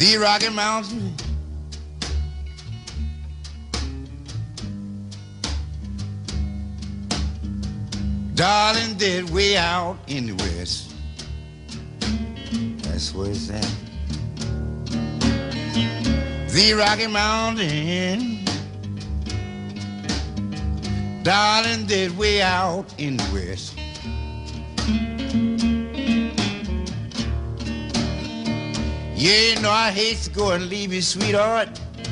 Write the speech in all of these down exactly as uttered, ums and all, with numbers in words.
the Rocky Mountain. Darling, they're way out in the west. That's where it's at. The Rocky Mountain. Darling, they're way out in the west. Yeah, you know I hate to go and leave you, sweetheart,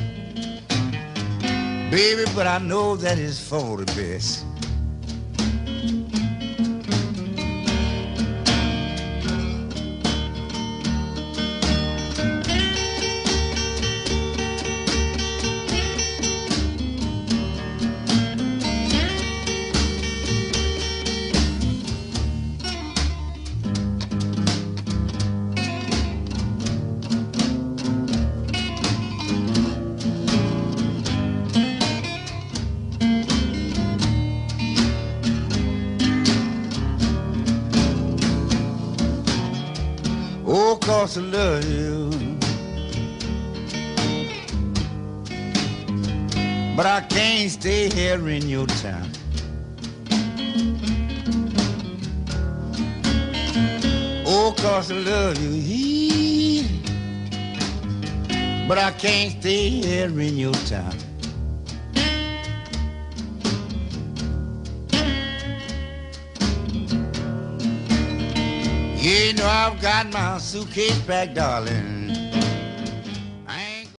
baby, but I know that is for the best. Oh, 'cause I love you, but I can't stay here in your town. Oh, 'cause I love you, but I can't stay here in your town. You know I've got my suitcase packed, darling,